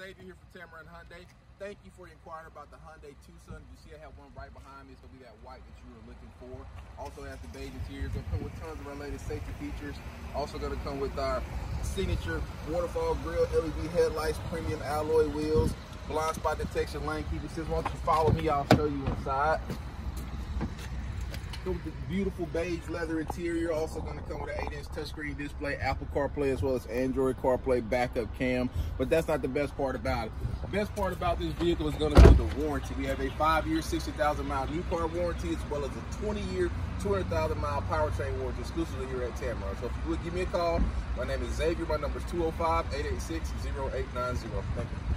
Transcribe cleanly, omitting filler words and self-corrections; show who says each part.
Speaker 1: Xavier here from Tamarind Hyundai. Thank you for inquiring about the Hyundai Tucson. You see I have one right behind me. It's going to be that white that you were looking for. Also has the beige interior. It's going to come with tons of our latest safety features. Also going to come with our signature waterfall grille, LED headlights, premium alloy wheels, blind spot detection, lane keeping system. Why don't you follow me? I'll show you inside. With the beautiful beige leather interior. Also going to come with an 8-inch touchscreen display, Apple CarPlay, as well as Android CarPlay backup cam. But that's not the best part about it. The best part about this vehicle is going to be the warranty. We have a 5-year, 60,000-mile new car warranty, as well as a 20-year, 200,000-mile powertrain warranty exclusively here at Tamarind. So if you would give me a call, my name is Xavier. My number is 205-886-0890. Thank you.